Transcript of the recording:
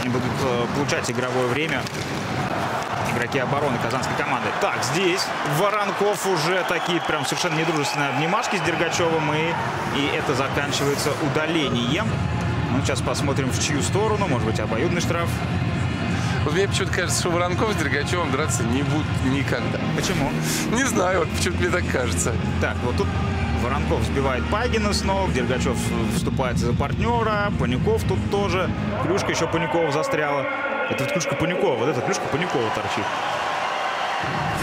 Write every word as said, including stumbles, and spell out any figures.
они будут получать игровое время. Игроки обороны казанской команды. Так, здесь Воронков уже такие прям совершенно недружественные обнимашки с Дергачевым. И, и это заканчивается удалением. Ну, сейчас посмотрим, в чью сторону. Может быть, обоюдный штраф. Вот мне почему-то кажется, что Воронков с Дергачевым драться не будут никогда. Почему? Не знаю, вот почему-то мне так кажется. Так, вот тут Воронков сбивает Пагина с ног. Дергачев вступается за партнера. Панюков тут тоже. Клюшка еще Панюкова застряла. Это вот клюшка Панюкова. Вот эта клюшка Панюкова торчит.